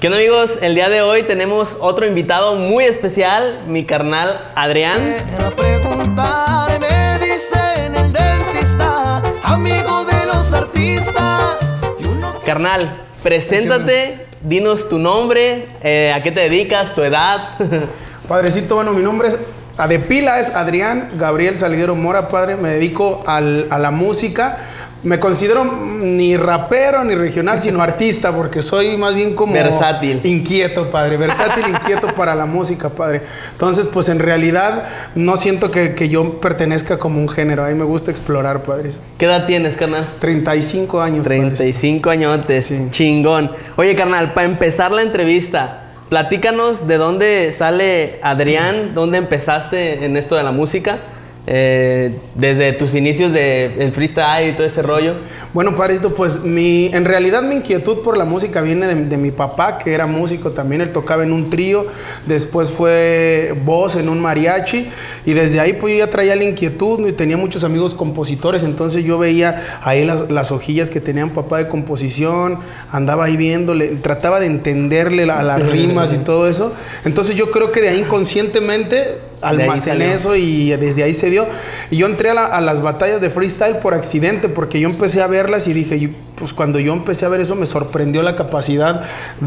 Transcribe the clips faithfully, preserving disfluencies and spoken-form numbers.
¿Qué onda, amigos? El día de hoy tenemos otro invitado muy especial, mi carnal Adrián. A preguntar, me dicen el dentista, amigo de los artistas. Uno... Carnal, preséntate, dinos tu nombre, eh, a qué te dedicas, tu edad. Padrecito, bueno, mi nombre es, a de pila es Adrián Gabriel Salguero Mora, padre. Me dedico al, a la música. Me considero ni rapero ni regional, sino artista, porque soy más bien como... Versátil. Inquieto, padre. Versátil, inquieto para la música, padre. Entonces, pues en realidad no siento que, que yo pertenezca como un género. A mí me gusta explorar, padres. ¿Qué edad tienes, carnal? treinta y cinco años, treinta y cinco añotes, sí. Chingón. Oye, carnal, para empezar la entrevista, platícanos de dónde sale Adrián, dónde empezaste en esto de la música. Eh, desde tus inicios de el freestyle y todo ese sí. rollo. Bueno, padrecito, pues mi, en realidad mi inquietud por la música viene de, de mi papá, que era músico también. Él tocaba en un trío, después fue voz en un mariachi, y desde ahí pues yo ya traía la inquietud y tenía muchos amigos compositores. Entonces yo veía ahí las, las hojillas que tenían papá de composición, andaba ahí viéndole, trataba de entenderle la, las rimas y todo eso. Entonces yo creo que de ahí inconscientemente almacené eso y desde ahí se dio. Y yo entré a, la, a las batallas de freestyle por accidente, porque yo empecé a verlas y dije, pues cuando yo empecé a ver eso me sorprendió la capacidad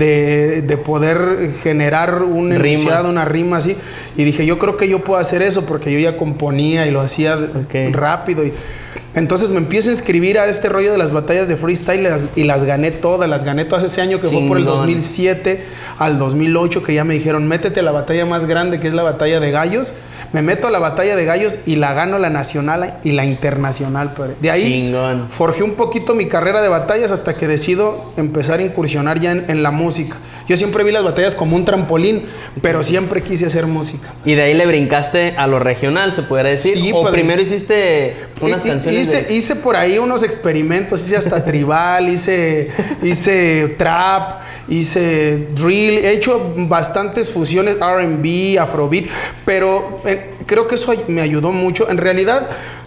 de, de poder generar un enunciado, una rima así. Y dije, yo creo que yo puedo hacer eso, porque yo ya componía y lo hacía okay. rápido. Y entonces me empiezo a inscribir a este rollo de las batallas de freestyle y las, y las gané todas. Las gané todas ese año, que Chingón. Fue por el dos mil siete al dos mil ocho, que ya me dijeron, métete a la batalla más grande, que es la batalla de gallos. Me meto a la batalla de gallos y la gano, la nacional y la internacional. Padre. De ahí Chingón. Forjé un poquito mi carrera de batallas hasta que decido empezar a incursionar ya en, en la música. Yo siempre vi las batallas como un trampolín, pero siempre quise hacer música. Y de ahí le brincaste a lo regional, se podría decir. Sí, o padre. Primero hiciste unas y, canciones. Hice, de... hice por ahí unos experimentos, hice hasta tribal, hice, hice trap, hice drill, he hecho bastantes fusiones, R and B, afrobeat, pero eh, creo que eso me ayudó mucho. En realidad,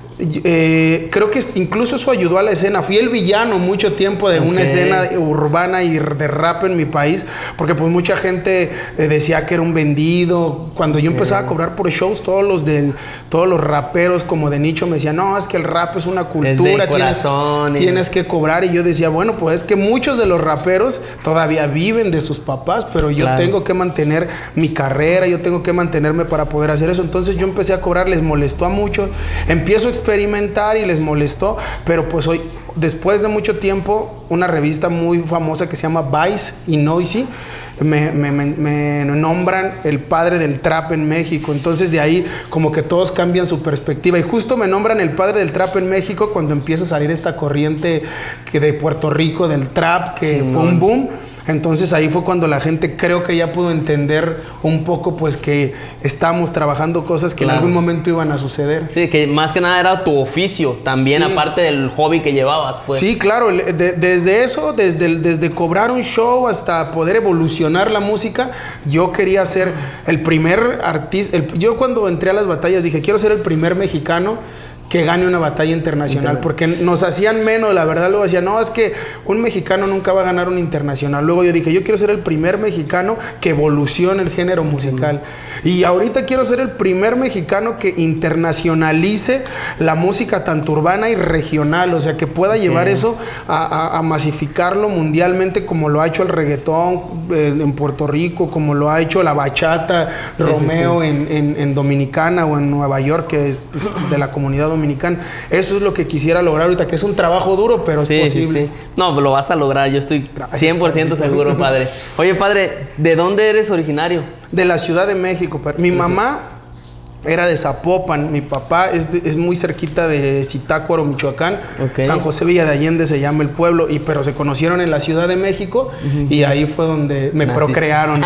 eh, creo que incluso eso ayudó a la escena. Fui el villano mucho tiempo de okay. una escena urbana y de rap en mi país, porque pues mucha gente eh, decía que era un vendido. Cuando yo empezaba okay. a cobrar por shows, todos los del, todos los raperos como de nicho me decían, no, es que el rap es una cultura, es corazón, tienes, y... tienes que cobrar. Y yo decía, bueno, pues es que muchos de los raperos todavía viven de sus papás, pero yo claro. tengo que mantener mi carrera, yo tengo que mantenerme para poder hacer eso. Entonces yo empecé a cobrar, les molestó a muchos, empiezo a experimentar y les molestó, pero pues hoy, después de mucho tiempo, una revista muy famosa que se llama Vice y Noisy me, me, me, me nombran el padre del trap en México. Entonces de ahí como que todos cambian su perspectiva, y justo me nombran el padre del trap en México cuando empieza a salir esta corriente que de Puerto Rico del trap, que sí, fue un boom. Entonces ahí fue cuando la gente creo que ya pudo entender un poco pues que estábamos trabajando cosas que claro. en algún momento iban a suceder. Sí, que más que nada era tu oficio también, sí. aparte del hobby que llevabas, pues. Sí, claro, de, desde eso, desde, el, desde cobrar un show hasta poder evolucionar la música, yo quería ser el primer artista. El, yo cuando entré a las batallas dije, quiero ser el primer mexicano que gane una batalla internacional, porque nos hacían menos, la verdad. Luego decían, no, es que un mexicano nunca va a ganar un internacional. Luego yo dije, yo quiero ser el primer mexicano que evolucione el género musical. Uh-huh. Y ahorita quiero ser el primer mexicano que internacionalice la música tanto urbana y regional, o sea, que pueda okay. llevar eso a, a, a masificarlo mundialmente, como lo ha hecho el reggaetón eh, en Puerto Rico, como lo ha hecho la bachata, sí, Romeo sí, sí. En, en, en Dominicana o en Nueva York, que es pues, de la comunidad dominicana. Eso es lo que quisiera lograr ahorita, que es un trabajo duro, pero es sí, posible. Sí, sí. No, lo vas a lograr, yo estoy cien por ciento seguro, padre. Oye, padre, ¿de dónde eres originario? De la Ciudad de México, padre. Mi mamá era de Zapopan, mi papá es, de, es muy cerquita de Zitácuaro, Michoacán. Okay. San José Villa de Allende se llama el pueblo, y, pero se conocieron en la Ciudad de México uh-huh. y ahí fue donde me Naciste. procrearon.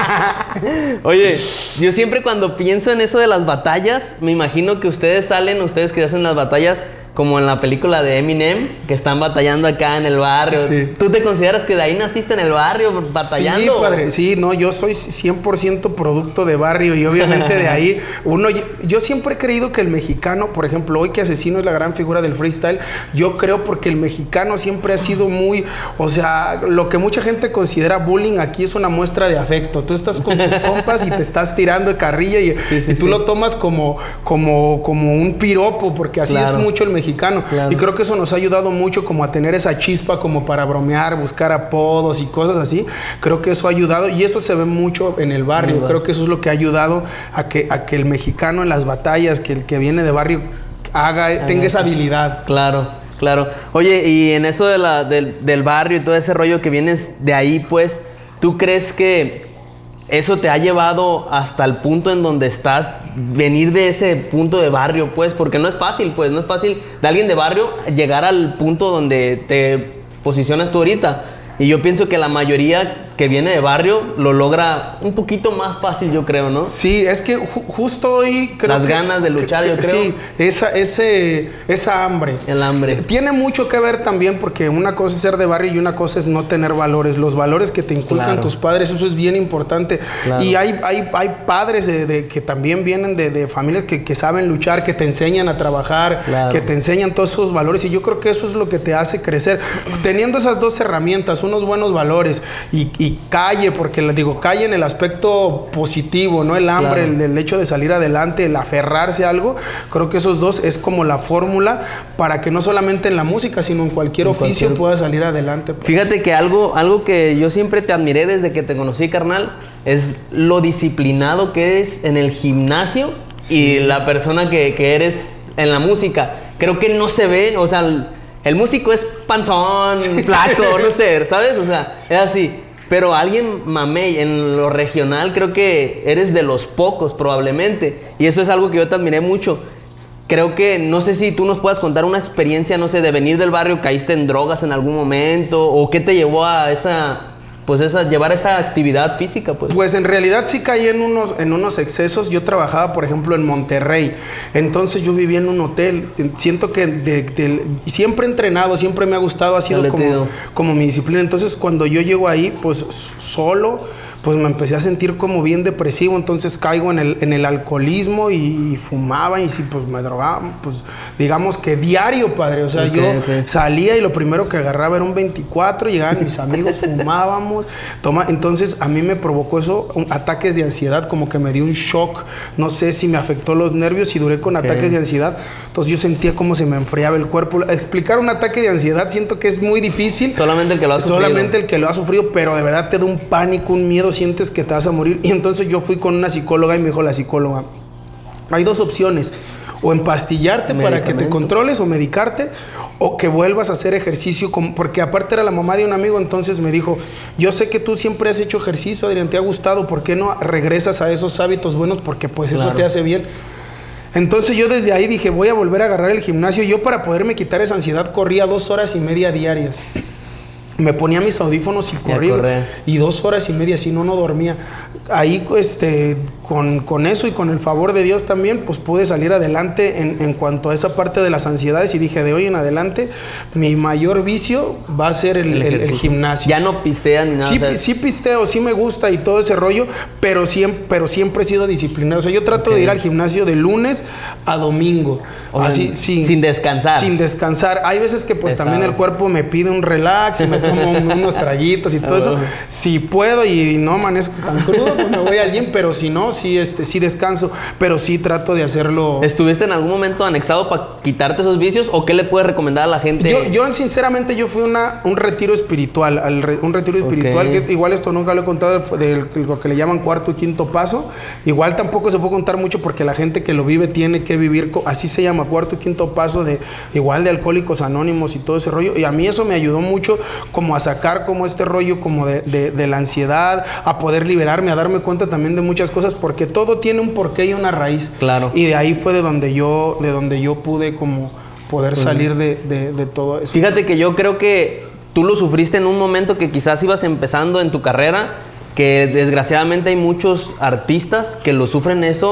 Oye, yo siempre cuando pienso en eso de las batallas, me imagino que ustedes salen, ustedes que hacen las batallas, como en la película de Eminem, que están batallando acá en el barrio. Sí. ¿Tú te consideras que de ahí naciste en el barrio batallando? Sí, padre, sí, no, yo soy cien por ciento producto de barrio y obviamente de ahí uno, yo, yo siempre he creído que el mexicano, por ejemplo, hoy que Asesino es la gran figura del freestyle, yo creo porque el mexicano siempre ha sido muy, o sea, lo que mucha gente considera bullying aquí es una muestra de afecto. Tú estás con tus compas y te estás tirando de carrilla y, sí, sí, y tú sí. lo tomas como, como, como un piropo, porque así claro. es mucho el mexicano. Mexicano. Claro. Y creo que eso nos ha ayudado mucho como a tener esa chispa como para bromear, buscar apodos y cosas así. Creo que eso ha ayudado y eso se ve mucho en el barrio. Creo que eso es lo que ha ayudado a que, a que el mexicano en las batallas, que el que viene de barrio haga, ah, tenga esa habilidad. Claro, claro. Oye, y en eso de la, del, del barrio y todo ese rollo que vienes de ahí, pues, ¿tú crees que eso te ha llevado hasta el punto en donde estás, venir de ese punto de barrio, pues? Porque no es fácil, pues, no es fácil de alguien de barrio llegar al punto donde te posicionas tú ahorita. Y yo pienso que la mayoría que viene de barrio lo logra un poquito más fácil, yo creo, ¿no? Sí, es que ju justo hoy creo Las que, ganas de luchar, que, yo creo. Sí, esa, ese, esa hambre. El hambre. Tiene mucho que ver también porque una cosa es ser de barrio y una cosa es no tener valores. Los valores que te inculcan claro. tus padres, eso es bien importante. Claro. Y hay, hay, hay padres de, de, que también vienen de, de familias que, que saben luchar, que te enseñan a trabajar, claro. que te enseñan todos esos valores. Y yo creo que eso es lo que te hace crecer. Teniendo esas dos herramientas, unos buenos valores y, y calle, porque les digo, calle en el aspecto positivo, ¿no? El hambre, claro. el, el hecho de salir adelante, el aferrarse a algo, creo que esos dos es como la fórmula para que no solamente en la música, sino en cualquier en oficio cualquier... pueda salir adelante. Pues. Fíjate que algo, algo que yo siempre te admiré desde que te conocí, carnal, es lo disciplinado que eres en el gimnasio sí. y la persona que, que eres en la música. Creo que no se ve, o sea, el músico es panzón, sí. flaco, no sé, ¿sabes? O sea, es así. Pero alguien mamey en lo regional, creo que eres de los pocos probablemente. Y eso es algo que yo te admiré mucho. Creo que, no sé si tú nos puedas contar una experiencia, no sé, de venir del barrio, caíste en drogas en algún momento, o qué te llevó a esa... pues esa, llevar esa actividad física, pues. Pues en realidad sí caí en unos, en unos excesos. Yo trabajaba, por ejemplo, en Monterrey. Entonces yo vivía en un hotel. Siento que de, de, siempre he entrenado, siempre me ha gustado, ha sido como, como mi disciplina. Entonces cuando yo llego ahí, pues solo, pues me empecé a sentir como bien depresivo. Entonces caigo en el, en el alcoholismo y, y fumaba y sí, pues me drogaba, pues digamos que diario, padre. O sea, okay, yo okay. salía y lo primero que agarraba era un veinticuatro, llegaban mis amigos, fumábamos. Toma, entonces a mí me provocó eso, un, ataques de ansiedad, como que me dio un shock, no sé si me afectó los nervios y duré con okay. ataques de ansiedad. Entonces yo sentía como se me enfriaba el cuerpo. Explicar un ataque de ansiedad siento que es muy difícil. Solamente el que lo ha sufrido. Solamente el que lo ha sufrido, pero de verdad te da un pánico, un miedo, sientes que te vas a morir. Y entonces yo fui con una psicóloga y me dijo la psicóloga, hay dos opciones, o empastillarte para que te controles o medicarte, o que vuelvas a hacer ejercicio, porque aparte era la mamá de un amigo. Entonces me dijo, yo sé que tú siempre has hecho ejercicio, Adrián, te ha gustado, ¿por qué no regresas a esos hábitos buenos? Porque pues claro. eso te hace bien. Entonces yo desde ahí dije, voy a volver a agarrar el gimnasio. Yo, para poderme quitar esa ansiedad, corría dos horas y media diarias. Me ponía mis audífonos y corría, y dos horas y media, si no, no dormía. Ahí, este, con, con eso y con el favor de Dios también, pues pude salir adelante en, en cuanto a esa parte de las ansiedades. Y dije, de hoy en adelante, mi mayor vicio va a ser el, el, el gimnasio. Ya no pisteas ni nada. Sí, sí pisteo, sí me gusta y todo ese rollo, pero siempre, pero siempre he sido disciplinado. O sea, yo trato okay. de ir al gimnasio de lunes a domingo. O así, sea, sin, sin descansar. Sin descansar. Hay veces que pues Pesado. también el cuerpo me pide un relax y me tomo unos traguitos y todo eso. Si puedo y no amanezco tan crudo, pues me voy al gym, pero si no, sí, este, sí descanso, pero sí trato de hacerlo. ¿Estuviste en algún momento anexado para quitarte esos vicios o qué le puedes recomendar a la gente? Yo, yo sinceramente, yo fui a una, un retiro espiritual, al re, un retiro espiritual, okay. que es, igual esto nunca lo he contado, de, de lo que le llaman cuarto y quinto paso. Igual tampoco se puede contar mucho porque la gente que lo vive tiene que vivir, así se llama, cuarto y quinto paso, de igual de Alcohólicos Anónimos y todo ese rollo. Y a mí eso me ayudó mucho como a sacar como este rollo como de, de, de la ansiedad, a poder liberarme, a darme cuenta también de muchas cosas, porque todo tiene un porqué y una raíz. Claro. Y de ahí fue de donde yo, de donde yo pude como poder salir de, de, de todo eso. Fíjate que yo creo que tú lo sufriste en un momento que quizás ibas empezando en tu carrera, que desgraciadamente hay muchos artistas que lo sufren eso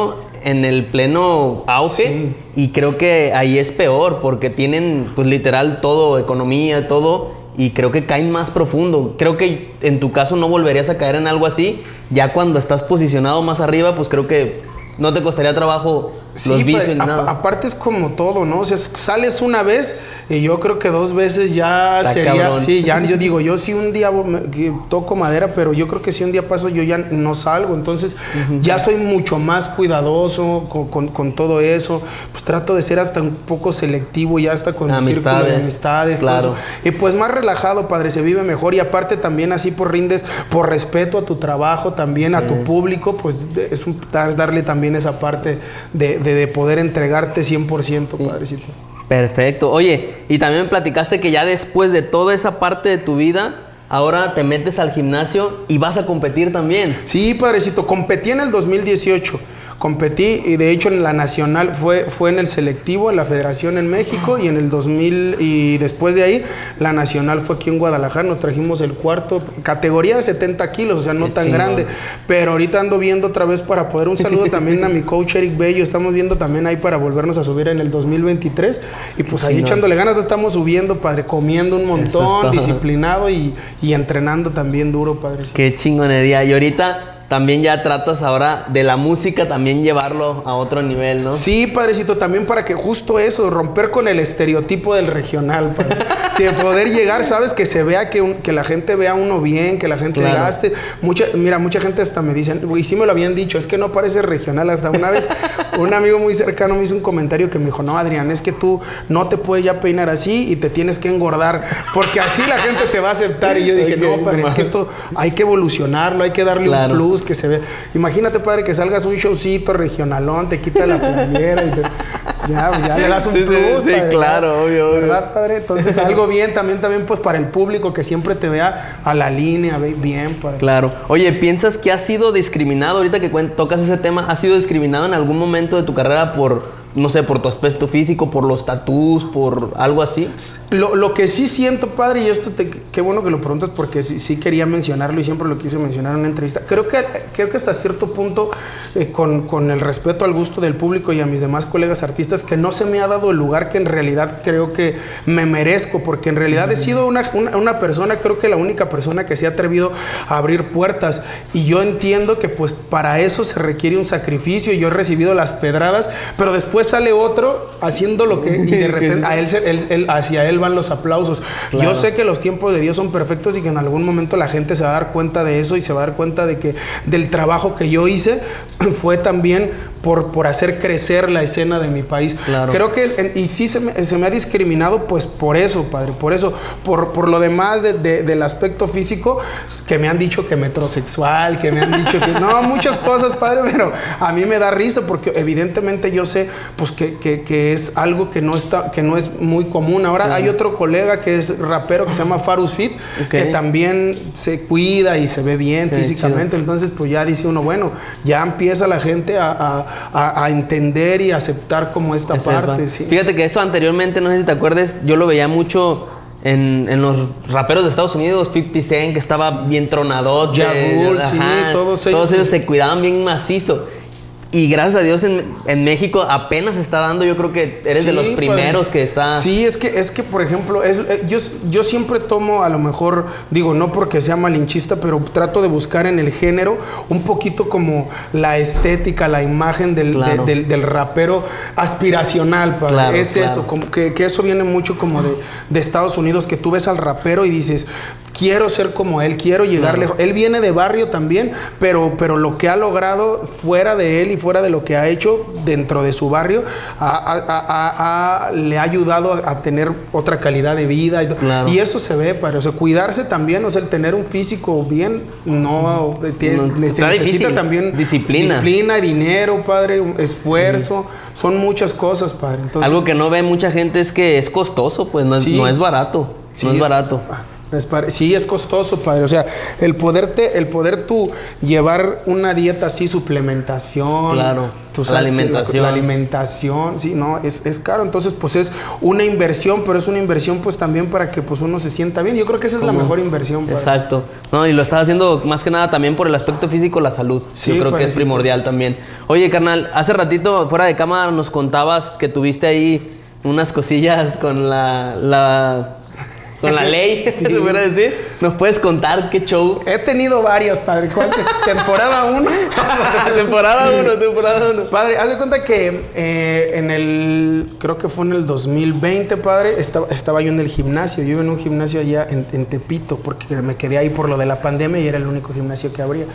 en el pleno auge. Sí. Y creo que ahí es peor porque tienen pues literal todo, economía, todo, y creo que caen más profundo. Creo que en tu caso no volverías a caer en algo así. Ya cuando estás posicionado más arriba, pues creo que no te costaría trabajo Sí, los vicios pues, ni a- nada. aparte es como todo, ¿no? O sea, sales una vez y yo creo que dos veces ya Está sería, cabrón. sí, ya yo digo, yo sí un día me- que toco madera, pero yo creo que si un día paso yo ya no salgo, entonces ya soy mucho más cuidadoso con, con- con todo eso, pues trato de ser hasta un poco selectivo ya hasta con mi círculo de Amistades, amistades, todo claro. eso. Y pues más relajado, padre, se vive mejor y aparte también así por rindes, por respeto a tu trabajo, también a tu público, pues de- es un, dar- darle también esa parte de, de- de poder entregarte cien por ciento, padrecito. Perfecto. Oye, y también me platicaste que ya después de toda esa parte de tu vida, ahora te metes al gimnasio y vas a competir también. Sí, padrecito, competí en el dos mil dieciocho. Competí y de hecho en la nacional fue, fue en el selectivo, en la federación en México y en el dos mil y después de ahí la nacional fue aquí en Guadalajara, nos trajimos el cuarto, categoría de setenta kilos, o sea no Qué tan chingón. grande, pero ahorita ando viendo otra vez para poder, un saludo también a mi coach Eric Bello, estamos viendo también ahí para volvernos a subir en el dos mil veintitrés y pues ahí chingón. echándole ganas, estamos subiendo, padre, comiendo un montón, todo. disciplinado y, y entrenando también duro, padre. Qué chingonería. Y ahorita también ya tratas ahora de la música, también llevarlo a otro nivel, ¿no? Sí, padrecito, también para que justo eso, romper con el estereotipo del regional, padre. Sí, poder llegar, sabes, que se vea, que, un- que la gente vea a uno bien, que la gente Claro. diga, "Este", mucha, mira, mucha gente hasta me dicen, y sí me lo habían dicho, es que no parece regional. Hasta una vez, un amigo muy cercano me hizo un comentario que me dijo, no, Adrián, es que tú no te puedes ya peinar así y te tienes que engordar, porque así la gente te va a aceptar. Y yo dije, Ok, no, padre, es que esto hay que evolucionarlo, hay que darle Claro. un plus, que se ve. Imagínate, padre, que salgas un showcito regionalón, te quita la playera y te- ya, pues, ya le das un Sí, sí, plus, sí, padre, claro, ¿verdad? obvio, obvio. ¿Verdad, padre? Entonces, algo bien también, también, pues, para el público que siempre te vea a la línea, ve- bien, padre. Claro. Oye, ¿piensas que has sido discriminado ahorita que cuen- tocas ese tema? ¿Has sido discriminado en algún momento de tu carrera por, no sé, por tu aspecto físico, por los tatús, por algo así? Lo, lo que sí siento, padre, y esto te, qué bueno que lo preguntas porque sí, sí quería mencionarlo y siempre lo quise mencionar en una entrevista. Creo que, creo que hasta cierto punto, eh, con, con el respeto al gusto del público y a mis demás colegas artistas, que no se me ha dado el lugar que en realidad creo que me merezco, porque en realidad he sido una, una, una persona, creo que la única persona que se ha atrevido a abrir puertas. Y yo entiendo que pues para eso se requiere un sacrificio. Yo he recibido las pedradas, pero después sale otro haciendo lo que... Y de repente a él, se- él- él- hacia él van los aplausos. Claro. Yo sé que los tiempos de Dios son perfectos y que en algún momento la gente se va a dar cuenta de eso y se va a dar cuenta de que del trabajo que yo hice fue también por, por hacer crecer la escena de mi país. Claro. Creo que, en- y sí se me, se me ha discriminado pues por eso, padre, por eso, por, por lo demás de- de- del aspecto físico, que me han dicho que metrosexual, que me han dicho que, no, muchas cosas, padre, pero a mí me da risa porque evidentemente yo sé pues que, que, que es algo que no, está, que no es muy común. Ahora Claro. hay otro colega que es rapero que se llama Farus Fit, Ok. que también se cuida y se ve bien Sí, físicamente. Entonces, pues ya dice uno, bueno, ya empieza la gente a, a- a- a entender y aceptar como esta Que sepa. parte. Sí. Fíjate que eso anteriormente, no sé si te acuerdes, yo lo veía mucho en, en los raperos de Estados Unidos, cincuenta Cent, que estaba bien tronadote. Ja Rule, sí, todos ellos, Todos ellos sí. se cuidaban bien macizo. Y gracias a Dios en, en México apenas se está dando, yo creo que eres de Sí, los padre. primeros que está... Sí, es que, es que por ejemplo, es, eh, yo, yo siempre tomo, a lo mejor, digo, no porque sea malinchista, pero trato de buscar en el género un poquito como la estética, la imagen del, Claro. de- del, del rapero aspiracional, padre. Claro, es claro. eso, como que, que eso viene mucho como de, de Estados Unidos, que tú ves al rapero y dices, quiero ser como él, quiero llegar Claro. lejos. Él viene de barrio también, pero, pero lo que ha logrado fuera de él y fuera de lo que ha hecho dentro de su barrio, ha- ha- ha- ha- le ha ayudado a, a tener otra calidad de vida. Y, to- Claro. y eso se ve, padre. O sea, cuidarse también, o sea, el tener un físico bien, no, eh, tiene- No, se está necesita difícil. también Disciplina. disciplina, dinero, padre, un esfuerzo. Son muchas cosas, padre. Entonces, Algo que no ve mucha gente es que es costoso, pues no es, Sí. no es barato. sí, no es barato. ah, Es padre. Sí, es costoso, padre. O sea, el poderte, el poder tú llevar una dieta así, suplementación. Claro. Tú sabes la alimentación. Que la, la alimentación, sí, no, es, es caro. Entonces, pues es una inversión, pero es una inversión pues también para que pues uno se sienta bien. Yo creo que esa es la mejor inversión, padre. Exacto. No, y lo estás haciendo más que nada también por el aspecto físico, la salud. Sí, Yo creo padre, que es sí. primordial también. Oye, carnal, hace ratito fuera de cámara nos contabas que tuviste ahí unas cosillas con la... la con la ley, Sí. se puede decir. ¿Nos puedes contar qué show? He tenido varias, padre. ¿Cuál? temporada uno. temporada uno, temporada uno. Padre, haz de cuenta que eh, en el, creo que fue en el dos mil veinte, padre, estaba, estaba yo en el gimnasio. Yo iba en un gimnasio allá en, en Tepito, porque me quedé ahí por lo de la pandemia y era el único gimnasio que abría.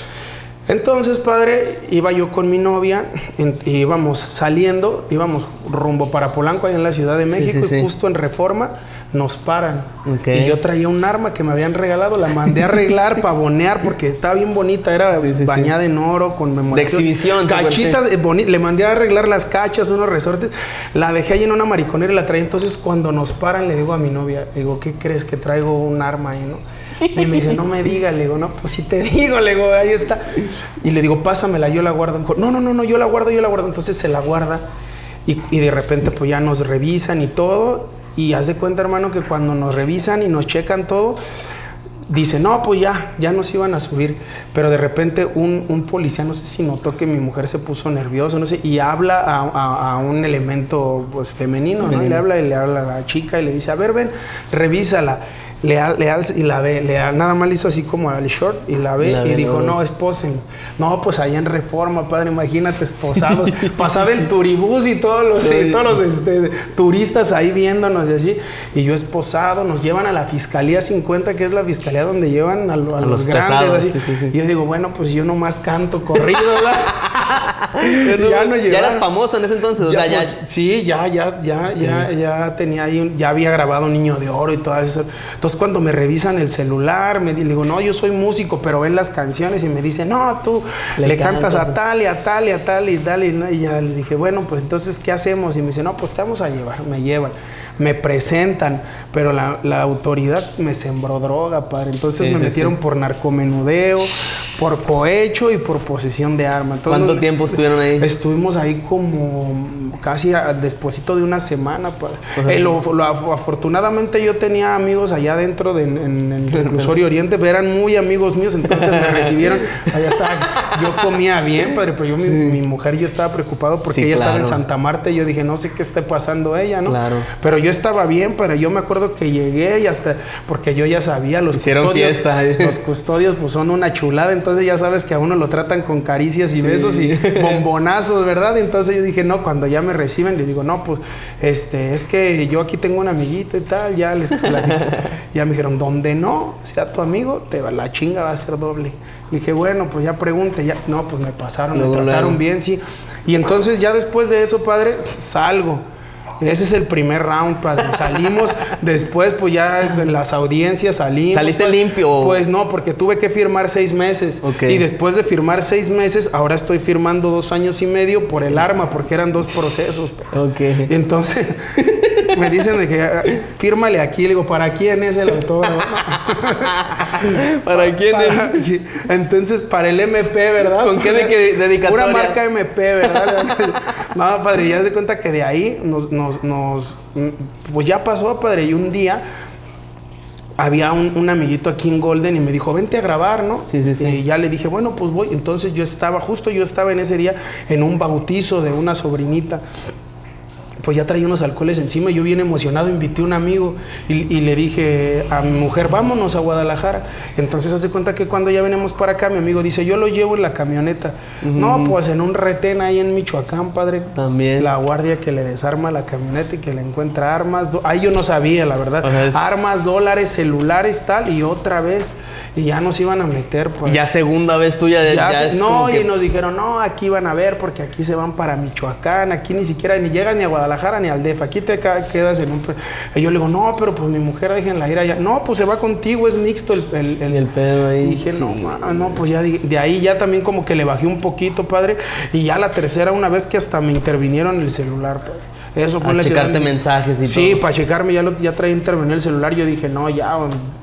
Entonces, padre, iba yo con mi novia, en, íbamos saliendo, íbamos rumbo para Polanco, allá en la Ciudad de México, sí, sí, y sí. justo en Reforma nos paran. Okay. Y yo traía un arma que me habían regalado, la mandé a arreglar, pavonear, porque estaba bien bonita, era Sí, sí, bañada sí. en oro, con memorias. De exhibición, se puede Cachitas, eh, boni- le mandé a arreglar las cachas, unos resortes, la dejé ahí en una mariconera y la traía. Entonces, cuando nos paran, le digo a mi novia, le digo, ¿qué crees? Que traigo un arma ahí, ¿no? Y me dice, no me diga, le digo, no, pues sí te digo, le digo, ahí está. Y le digo, pásamela, yo la guardo. No, no, no, no, yo la guardo, yo la guardo. Entonces se la guarda y, y de repente pues ya nos revisan y todo. Y haz de cuenta, hermano, que cuando nos revisan y nos checan todo, dice, no, pues ya, ya nos iban a subir. Pero de repente un, un policía, no sé si notó que mi mujer se puso nerviosa, no sé, y habla a, a, a un elemento pues femenino, ¿no? Y le habla, y le habla a la chica y le dice, a ver, ven, revísala. Le, al- le alza y la ve, le, al- nada más le hizo así como al short y la ve La y ve, dijo, no. no, esposen. No, pues allá en Reforma, padre, imagínate, esposados. Pasaba el turibús y todos los, Sí. y todos los este, turistas ahí viéndonos y así. Y yo esposado, nos llevan a la Fiscalía cincuenta, que es la fiscalía donde llevan a, lo- a A los, los grandes. pesados, Así. sí, sí, sí. Y yo digo, bueno, pues yo nomás canto corrido, ¿verdad? ya, no ya llevaron. eras famoso en ese entonces, o Ya, sea, pues, ya... sí, ya, ya, ya, ya, ya tenía ahí, un- ya había grabado Niño de Oro y todas esas. Entonces, cuando me revisan el celular, me di- le digo, no, yo soy músico, pero ven las canciones y me dice, no, tú Le le, cantas cantas. a tal y a tal y a tal y tal. Y, ¿no? Y ya le dije, bueno, pues entonces, ¿qué hacemos? Y me dice, no, pues te vamos a llevar. Me llevan, me presentan, pero la, la autoridad me sembró droga, padre. Entonces Sí, me sí, metieron sí. por narcomenudeo, por cohecho y por posesión de arma. Entonces, ¿Cuánto nos- tiempo estuvieron ahí? Estuvimos ahí como casi a, despuesito de una semana. Pues. Ajá. Eh, lo- lo- afortunadamente yo tenía amigos allá dentro de, en, en el reclusorio Oriente, pero eran muy amigos míos, entonces me recibieron. Allá estaba, yo comía bien, padre, pero yo, mi, mi mujer, yo estaba preocupado porque Sí, ella estaba en claro. Santa Marta y yo dije, no sé qué esté pasando ella, ¿no? Claro. Pero yo estaba bien, pero yo me acuerdo que llegué y hasta, porque yo ya sabía, los Hicieron custodios, fiesta. los custodios pues son una chulada, entonces ya sabes que a uno lo tratan con caricias y besos y bombonazos, ¿verdad? Entonces yo dije, no, cuando ya me reciben, les digo, no, pues, este, es que yo aquí tengo un amiguito y tal, ya les platico. Ya me dijeron, donde no sea tu amigo, te va, la chinga va a ser doble. Le dije, bueno, pues ya pregunte, ya, no, pues me pasaron, Luego, me trataron luego. bien, sí. Y entonces ya después de eso, padre, salgo. Ese es el primer round, padre. Salimos, después pues ya en las audiencias salimos. ¿Saliste pues, limpio? Pues no, porque tuve que firmar seis meses. Ok. Y después de firmar seis meses, ahora estoy firmando dos años y medio por el arma, porque eran dos procesos. Ok. Y entonces me dicen de que ah, fírmale aquí. Le digo, ¿para quién es el autógrafo? ¿Para quién es? Para- sí. Entonces, para el M P, ¿verdad? ¿Con qué de- que- dedicatoria? Una marca M P, ¿verdad? No, padre, ya se cuenta que de ahí nos, nos, nos, pues ya pasó, padre, y un día había un, un amiguito aquí en Golden y me dijo, vente a grabar, ¿no? Sí, sí, sí. Y ya le dije, bueno, pues voy. Entonces yo estaba, justo yo estaba en ese día en un bautizo de una sobrinita. Pues ya traía unos alcoholes encima y yo bien emocionado invité a un amigo y, y le dije a mi mujer, vámonos a Guadalajara. Entonces hace cuenta que cuando ya venimos para acá, mi amigo dice, yo lo llevo en la camioneta. Ujú. No, pues en un retén ahí en Michoacán, padre. También. La guardia que le desarma la camioneta y que le encuentra armas. do- Ahí yo no sabía, la verdad. O sea, es- Armas, dólares, celulares, tal. Y otra vez. Y ya nos iban a meter, pues. Ya segunda vez tuya. Ya Ya, se- es no, como que- y nos dijeron, no, aquí van a ver porque aquí se van para Michoacán, aquí ni siquiera ni llegas ni a Guadalajara ni al D F, aquí te ca- quedas en un... pe-". Y yo le digo, no, pero pues mi mujer déjenla ir allá. No, pues se va contigo, es mixto el... el, el- El pedo ahí. Y dije, no, Sí. ma, no, pues ya de, de ahí ya también como que le bajé un poquito, padre, y ya la tercera una vez que hasta me intervinieron el celular, padre. Eso fue A en la ciudad checarte de- mensajes y Sí, todo. para checarme, ya, lo, ya traía intervenido el celular. Yo dije, no, ya,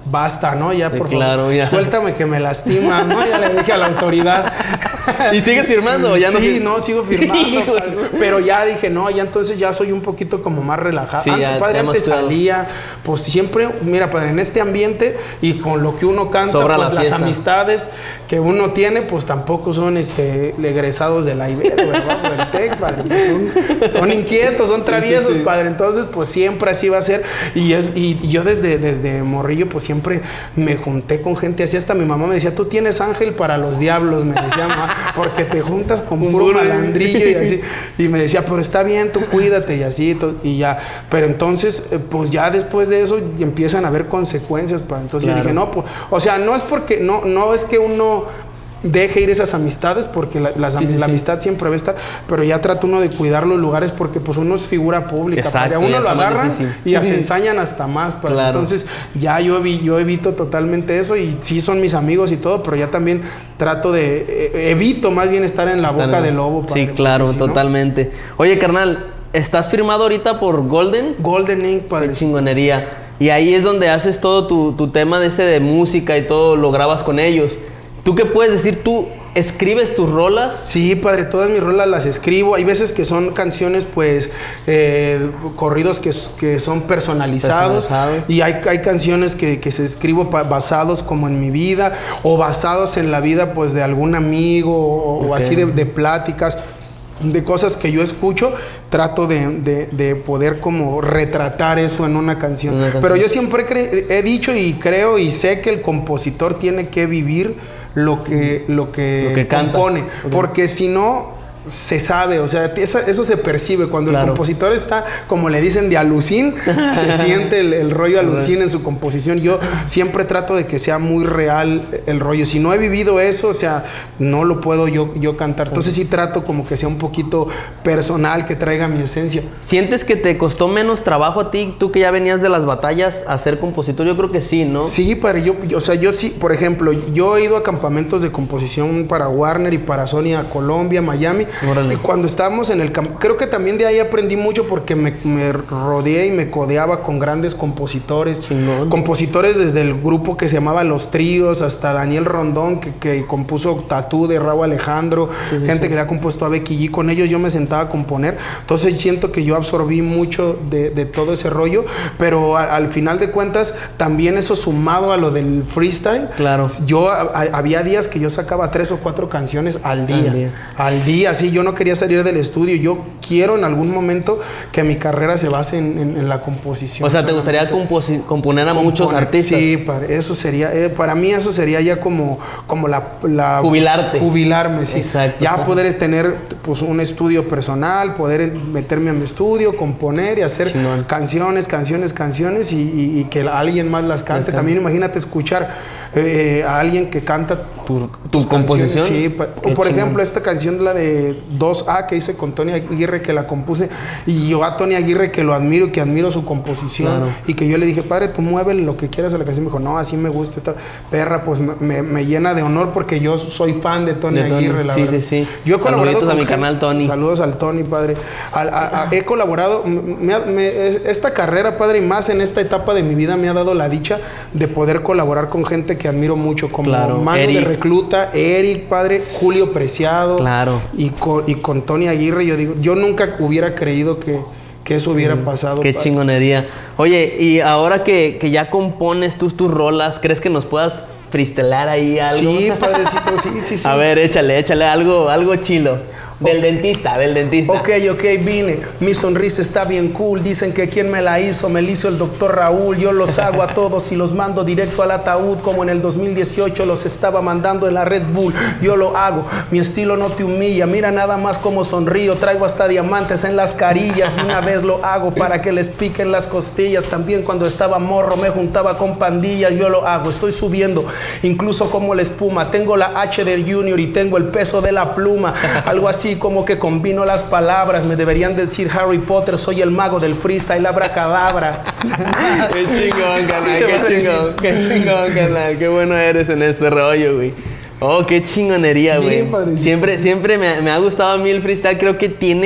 basta, ¿no? Ya, por claro, favor, ya. suéltame que me lastima, ¿no? Ya le dije a la autoridad. ¿Y sigues firmando o ya no? Sí, no, sigo firmando, padre. Pero ya dije, no, ya entonces ya soy un poquito como más relajado. Sí, antes, ya, padre, ya más antes cuidado. salía, pues siempre, mira, padre, en este ambiente y con lo que uno canta, Sobra pues la las fiesta. amistades que uno tiene, pues tampoco son este egresados de la Ibero, ¿verdad? Del TEC, padre. Pues son, son inquietos, son traviesos, sí, sí. padre. Entonces, pues siempre así va a ser. Y es y, y yo desde, desde morrillo, pues siempre me junté con gente así. Hasta mi mamá me decía, tú tienes ángel para los diablos, me decía, mamá, porque te juntas con puro puro- malandrillo y así. Y me decía, pero está bien, tú cuídate y así, to- y ya. Pero entonces, eh, pues ya después de eso y empiezan a haber consecuencias, padre. Entonces Claro. yo dije, no, pues, o sea, no es porque, no, no es que uno deje ir esas amistades, porque la, las- Sí, sí, la sí. amistad siempre va a estar, pero ya trata uno de cuidar los lugares porque pues uno es figura pública, Exacto, padre. A uno ya lo está más agarran difícil. y ya se ensañan hasta más, padre. Claro. Entonces ya yo, evi- yo evito totalmente eso y sí son mis amigos y todo, pero ya también trato de, eh, evito más bien estar en la boca Están- del lobo, padre. Sí, claro, porque si no- totalmente. Oye, carnal, ¿estás firmado ahorita por Golden? Golden Ink, padre. Qué chingonería. Y ahí es donde haces todo tu, tu tema de ese de música y todo, lo grabas con ellos. ¿Tú qué puedes decir? ¿Tú escribes tus rolas? Sí, padre, todas mis rolas las escribo. Hay veces que son canciones, pues, eh, corridos que, que son personalizados. Personalizado. Y hay, hay canciones que, que se escribo pa- basados como en mi vida o basados en la vida, pues, de algún amigo o, o Ok. así de, de pláticas, de cosas que yo escucho. Trato de, de- de poder como retratar eso en una canción. Una canción. Pero yo siempre cre- he dicho y creo y sé que el compositor tiene que vivir lo que, lo que, Lo que canta. compone. Ok. Porque si no, se sabe, o sea, esa- eso se percibe. Cuando Claro. el compositor está, como le dicen, de alucín, se siente el, el rollo alucín en su composición. Yo siempre trato de que sea muy real el rollo. Si no he vivido eso, o sea, no lo puedo yo, yo cantar. Entonces sí trato como que sea un poquito personal, que traiga mi esencia. ¿Sientes que te costó menos trabajo a ti, tú que ya venías de las batallas, a ser compositor? Yo creo que sí, ¿no? Sí, padre, yo, yo- o sea, yo sí, por ejemplo, yo he ido a campamentos de composición para Warner y para Sony a Colombia, Miami. Órale. Y cuando estábamos en el camp, creo que también de ahí aprendí mucho porque me, me rodeé y me codeaba con grandes compositores. Chingón. Compositores desde el grupo que se llamaba Los Tríos hasta Daniel Rondón, que, que compuso Tatú de Raúl Alejandro, Sí, sí, gente sí. que le ha compuesto a Becky G. Con ellos yo me sentaba a componer. Entonces siento que yo absorbí mucho de, de todo ese rollo, pero a- al final de cuentas también eso sumado a lo del freestyle. Claro. Yo a- a- había días que yo sacaba tres o cuatro canciones al día. Al día. Al día, sí, yo no quería salir del estudio. Yo quiero en algún momento que mi carrera se base en, en- en la composición. O sea, ¿te gustaría composi- componer a muchos Componer. artistas? Sí, padre, eso sería, eh, para mí eso sería ya como, como la, la- Jubilarte. Jubilarme, sí. Exacto. Ya poder tener pues un estudio personal, poder meterme a mi estudio, componer y hacer Chingón. canciones, canciones, canciones y, y- y que alguien más las cante. Las cante. También imagínate escuchar eh, a alguien que canta ¿Tu, tu tus composición? canciones, sí, pa- Qué o por chingón. ejemplo, esta canción, la de dos A que hice con Tony Aguirre, que la compuse, y yo a Tony Aguirre que lo admiro, que admiro su composición, Claro. y que yo le dije, padre, tú muévele lo que quieras a la canción. Me dijo, no, así me gusta esta perra, pues me, me- me llena de honor porque yo soy fan de Tony De Tony, Aguirre, la sí, verdad. sí, sí. Yo he colaborado Saluditos con a mi gente- canal, Tony. Saludos al Tony, padre. Al- a- a- he colaborado, me ha- me- es- esta carrera, padre, y más en esta etapa de mi vida, me ha dado la dicha de poder colaborar con gente que admiro mucho, como Claro, Manu de Eric. Recluta, Eric, padre, Julio Preciado. Claro. Y con, y con Tony Aguirre, yo digo, yo nunca hubiera creído que, que eso hubiera pasado. Qué padre. chingonería. Oye, y ahora que, que ya compones tus tus rolas, ¿crees que nos puedas fristelar ahí algo? Sí, padrecito, sí, sí, sí. A ver, échale, échale algo, algo chilo. Del dentista, del dentista. Ok, ok, vine. Mi sonrisa está bien cool. Dicen que quien me la hizo, me la hizo el doctor Raúl. Yo los hago a todos y los mando directo al ataúd, como en el dos mil dieciocho los estaba mandando en la Red Bull. Yo lo hago. Mi estilo no te humilla. Mira nada más cómo sonrío. Traigo hasta diamantes en las carillas. Y una vez lo hago para que les piquen las costillas. También cuando estaba morro me juntaba con pandillas. Yo lo hago. Estoy subiendo, incluso como la espuma. Tengo la H del Junior y tengo el peso de la pluma. Algo así como que combino las palabras. Me deberían decir Harry Potter, soy el mago del freestyle abracadabra. Qué chingón, carnal, qué chingón, qué chingón, carnal. Qué bueno eres en ese rollo, güey. Oh, qué chingonería, Sí, güey. padrecito. siempre, siempre me, me ha gustado a mí el freestyle. Creo que tiene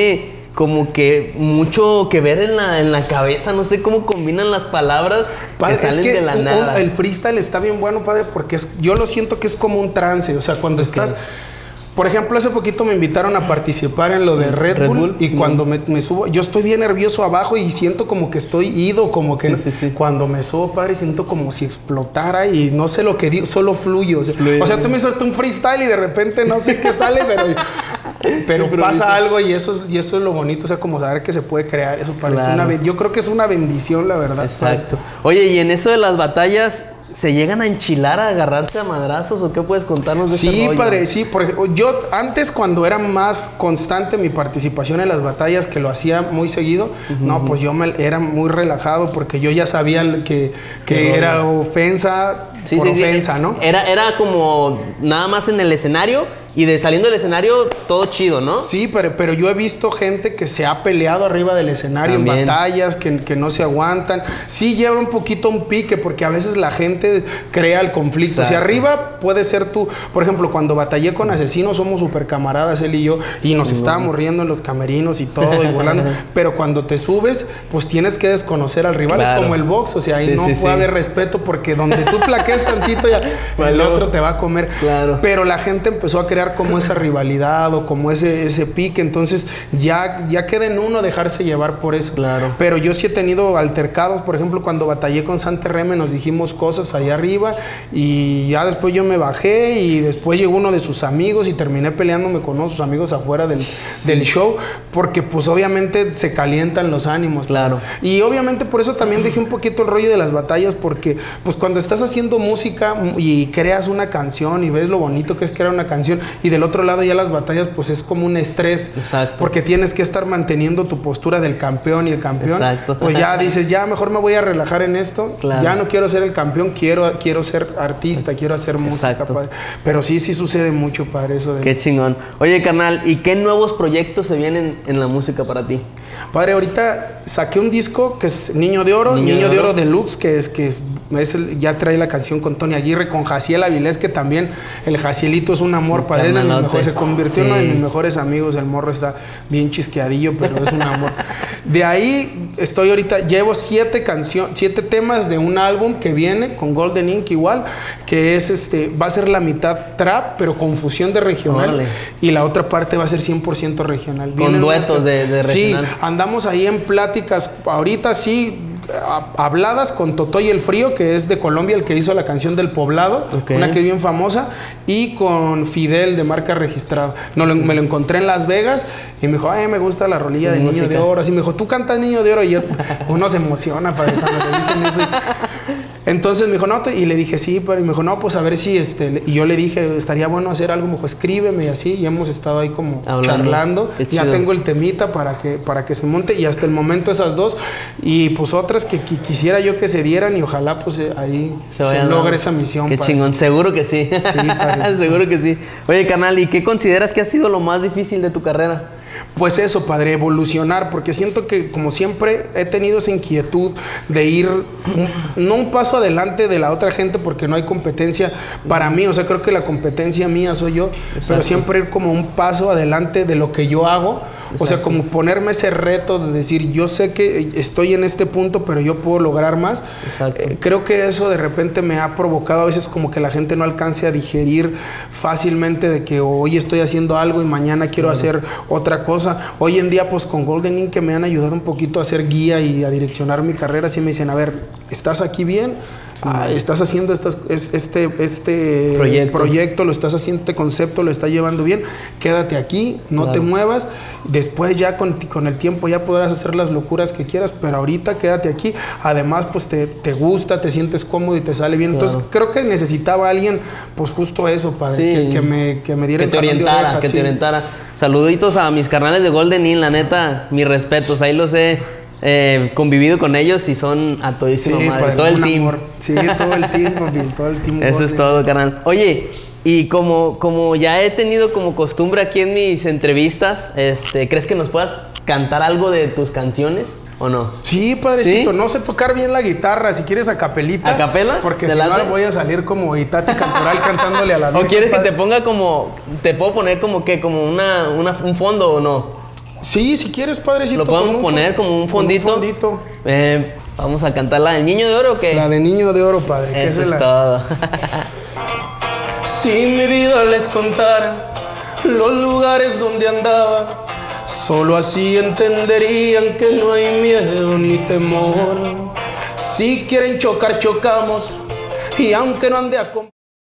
como que mucho que ver en la, en la cabeza, no sé cómo combinan las palabras padre, que salen es que de la un, nada. El freestyle está bien bueno, padre, porque es, yo lo siento que es como un trance, o sea, cuando okay. estás... Por ejemplo, hace poquito me invitaron a participar en lo de Red, Red Bull, Bull y sí. cuando me, me subo, yo estoy bien nervioso abajo y siento como que estoy ido, como que sí, no, sí, sí. cuando me subo, padre, siento como si explotara y no sé lo que digo, solo fluyo. O sea, o sea tú me sueltas un freestyle y de repente no sé qué sale, pero, pero pasa algo y eso, es, y eso es lo bonito, o sea, como saber que se puede crear, eso parece claro. una, yo creo que es una bendición, la verdad. Exacto. Padre. Oye, y en eso de las batallas, ¿se llegan a enchilar, a agarrarse a madrazos o qué puedes contarnos de sí, este rollo? Padre, sí, porque yo antes cuando era más constante mi participación en las batallas, que lo hacía muy seguido, uh-huh. no, pues yo me, era muy relajado porque yo ya sabía que, que era ofensa sí, por sí, ofensa, sí. ¿no? Era, era como nada más en el escenario y de saliendo del escenario todo chido, ¿no? Sí, pero, pero yo he visto gente que se ha peleado arriba del escenario también. En batallas, que, que no se aguantan. Sí lleva un poquito un pique porque a veces la gente crea el conflicto. Si arriba puede ser tú, por ejemplo, cuando batallé con Asesino somos súper camaradas él y yo y nos uh-huh. estábamos riendo en los camerinos y todo y burlando, pero cuando te subes pues tienes que desconocer al rival, claro. es como el box, o sea, ahí sí, no sí, puede sí. haber respeto porque donde tú flaquees tantito ya el otro te va a comer. Claro. Pero la gente empezó a crear como esa rivalidad o como ese, ese pique, entonces ya, ya queda en uno dejarse llevar por eso. Claro. Pero yo sí he tenido altercados, por ejemplo, cuando batallé con Sante Reme nos dijimos cosas allá arriba y ya después yo me bajé y después llegó uno de sus amigos y terminé peleándome con uno de sus amigos afuera del, del show, porque pues obviamente se calientan los ánimos. Claro. Y obviamente por eso también dejé un poquito el rollo de las batallas, porque pues cuando estás haciendo música y creas una canción y ves lo bonito que es crear una canción y del otro lado ya las batallas pues es como un estrés. Exacto. Porque tienes que estar manteniendo tu postura del campeón y el campeón. Exacto. Pues ya dices, ya mejor me voy a relajar en esto. Claro. Ya no quiero ser el campeón, quiero, quiero ser artista, quiero hacer música, Exacto. padre. Pero sí, sí sucede mucho, padre, eso de... Qué chingón. Oye, carnal, ¿y qué nuevos proyectos se vienen en la música para ti? Padre, ahorita saqué un disco que es Niño de Oro, Niño, Niño de, de Oro, Oro Deluxe, que es que es, es el, ya trae la canción con Tony Aguirre, con Jaciel Avilés, que también el Jacielito es un amor, padre, es de mis mejores, se convirtió en sí. uno de mis mejores amigos, el morro está bien chisqueadillo, pero es un amor. De ahí estoy ahorita, llevo siete canciones, siete temas de un álbum que viene con Golden Ink igual, que es este, va a ser la mitad trap, pero con fusión de regional, Órale. Y la otra parte va a ser cien por ciento regional. Con Vienen duetos unas, de, de regional. Sí, andamos ahí en pláticas, ahorita sí, habladas con Totoy el Frío, que es de Colombia, el que hizo la canción del Poblado, okay. Una que es bien famosa, y con Fidel de marca registrada. No, lo, me lo encontré en Las Vegas y me dijo, ay, me gusta la rolilla de Niño música. De Oro. Así me dijo, tú cantas Niño de Oro, y yo, uno se emociona para cuando le dicen eso. Entonces me dijo, no, y le dije, sí, pero y me dijo, no, pues a ver si, este, y yo le dije, estaría bueno hacer algo, me dijo, escríbeme y así, y hemos estado ahí como Hablando. charlando, ya tengo el temita para que, para que se monte, y hasta el momento esas dos, y pues otras que, que quisiera yo que se dieran, y ojalá pues ahí se, se logre esa misión. Qué padre. Chingón, seguro que sí, sí seguro que sí. Oye, carnal, ¿y qué consideras que ha sido lo más difícil de tu carrera? Pues eso, padre, evolucionar, porque siento que como siempre he tenido esa inquietud de ir, un, no un paso adelante de la otra gente porque no hay competencia para mí, o sea, creo que la competencia mía soy yo, Exacto. Pero siempre ir como un paso adelante de lo que yo hago. Exacto. O sea, como ponerme ese reto de decir, yo sé que estoy en este punto, pero yo puedo lograr más. Eh, creo que eso de repente me ha provocado a veces como que la gente no alcance a digerir fácilmente de que hoy estoy haciendo algo y mañana quiero claro. hacer otra cosa. Hoy en día, pues con Golden Ink, que me han ayudado un poquito a hacer guía y a direccionar mi carrera, sí me dicen, a ver, ¿estás aquí bien? Ah, estás haciendo estas, este, este proyecto. proyecto, lo estás haciendo, este concepto lo estás llevando bien, quédate aquí, no claro. te muevas, después ya con, con el tiempo ya podrás hacer las locuras que quieras, pero ahorita quédate aquí, además pues te, te gusta, te sientes cómodo y te sale bien, claro. Entonces creo que necesitaba a alguien pues justo eso, padre, sí. que, que, me, que me diera que te orientara, orejas, que sí. te orientara. Saluditos a mis carnales de Golden Inn, la neta, mis respetos, ahí los he Eh, convivido con ellos y son a todísima sí, madre, todo el team. Amor. Sí, todo el team, papi, todo el team. Eso es todo, carnal. Oye, y como, como ya he tenido como costumbre aquí en mis entrevistas, este, ¿crees que nos puedas cantar algo de tus canciones o no? Sí, padrecito, ¿Sí? no sé tocar bien la guitarra, si quieres a capelita. ¿A capela? Porque si no voy a salir como Itati Cantoral cantándole a la ¿O quieres padre? que te ponga como, te puedo poner como que, como una, una, un fondo o no? Sí, si quieres, padrecito. Lo podemos con un poner fo- como un con fondito. fondito. Eh, vamos a cantar la del Niño de Oro, ¿o qué? La de Niño de Oro, padre. que Eso esa es la- todo. Si mi vida les contara los lugares donde andaba, solo así entenderían que no hay miedo ni temor. Si quieren chocar, chocamos, y aunque no ande a...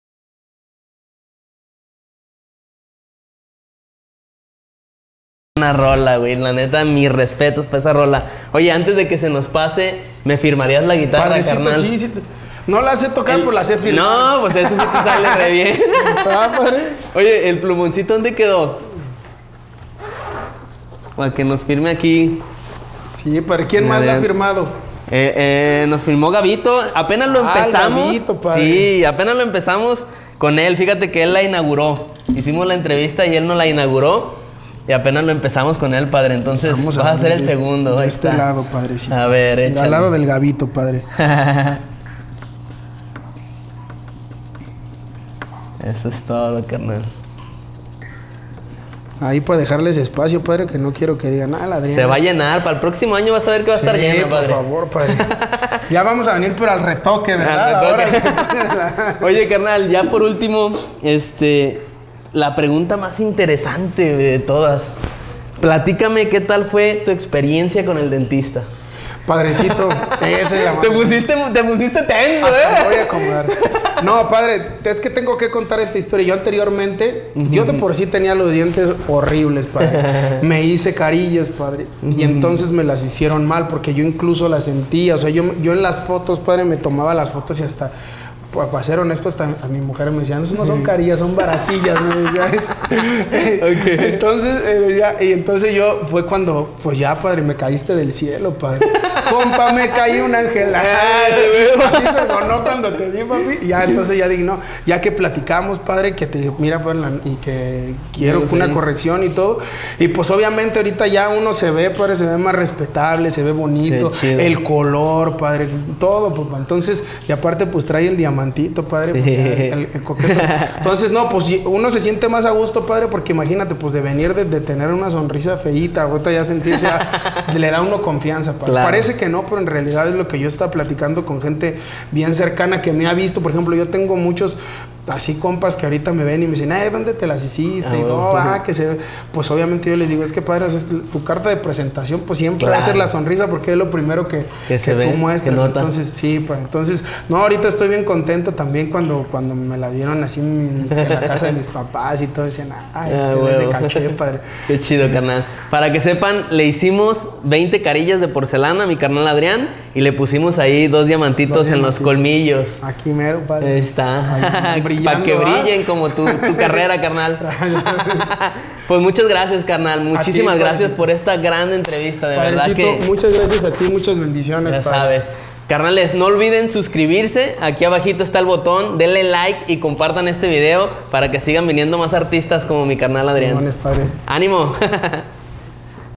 Una rola, güey. La neta, mis respetos para esa rola. Oye, antes de que se nos pase, ¿me firmarías la guitarra, Padrecito, carnal? sí, sí. te- No la sé tocar, El- pero la sé firmar. No, pues eso sí te sale re bien. Ah, padre. Oye, ¿el plumoncito dónde quedó? Para que nos firme aquí. Sí, padre. ¿Quién más la ha Adrián. firmado? Eh, eh, nos firmó Gabito. Apenas lo Ah, empezamos. Gabito, padre. Sí, apenas lo empezamos con él. Fíjate que él la inauguró. Hicimos la entrevista y él nos la inauguró. Y apenas lo empezamos con él, padre. Entonces Vamos vas a, ver ser el de segundo. este- De ahí este está. lado, padrecito. A ver, Mira, échale. al lado del Gabito, padre. Eso es todo, carnal. Ahí para dejarles espacio, padre, que no quiero que digan, ah, la Adriana. Se va a llenar. Para el próximo año vas a ver que va a estar Sí, lleno, por padre. favor, padre. Ya vamos a venir, pero al retoque, ¿verdad? Al Ahora retoque. Oye, carnal, ya por último, este, la pregunta más interesante de todas. Platícame qué tal fue tu experiencia con el dentista. Padrecito, esa es la Te madre. pusiste, te pusiste tenso, Hasta me voy ¿eh? a acomodar. No, padre, es que tengo que contar esta historia. Yo anteriormente, yo de por sí tenía los dientes horribles, padre. Me hice carillas, padre. Y entonces me las hicieron mal porque yo incluso las sentía. O sea, yo, yo en las fotos, padre, me tomaba las fotos y hasta... Para ser honesto, hasta a mi mujer me decían, esos no son carillas, son baratillas, me decía. Entonces, eh, ya, y entonces yo, fue cuando, pues ya, padre, me caíste del cielo, padre. Compa, me caí un ángel. Así se sonó cuando te di, papi. Y ya, entonces ya dije, no, ya que platicamos, padre, que te, mira, padre, la- y que quiero Sí, una sí. corrección y todo. Y pues obviamente ahorita ya uno se ve, padre, se ve más respetable, se ve bonito. Sí, chido. El color, padre, todo, papá. Entonces, y aparte, pues trae el diamantito, padre, Sí. pues, ya, el, el coqueto. Entonces, no, pues y- uno se siente más a gusto, padre, porque imagínate, pues de venir de, de tener una sonrisa feíta, ahorita ya sentirse, a- le da a uno confianza, padre. Claro. Parece que no, pero en realidad es lo que yo estaba platicando con gente bien cercana que me ha visto. Por ejemplo, yo tengo muchos así compas que ahorita me ven y me dicen, ay, ¿dónde te las hiciste? Ah, y no, bueno. ah, que se ve. Pues obviamente yo les digo, es que padre, es tu carta de presentación, pues siempre va a ser Claro. la sonrisa porque es lo primero que, Que que, se tú ve, muestras. que nota. Entonces, sí, pues entonces, no, ahorita estoy bien contento también cuando, cuando me la dieron así en, en la casa de mis papás y todo, decían, ay, Ah, te ves de huevo. caché, padre. Qué chido, carnal. Para que sepan, le hicimos veinte carillas de porcelana a mi carnal Adrián y le pusimos ahí dos diamantitos Dos en los diamantitos. colmillos. Aquí mero, padre. Ahí está. Ahí, Para que ¿va? brillen como tu, tu carrera, carnal. Pues muchas gracias, carnal. Muchísimas ti, gracias padrecito. por esta gran entrevista. De verdad Padrecito, que muchas gracias a ti, muchas bendiciones, ya padre. sabes. Carnales, no olviden suscribirse. Aquí abajito está el botón. Denle like y compartan este video para que sigan viniendo más artistas como mi carnal Adrián. Bendiciones, padre. ¡Ánimo!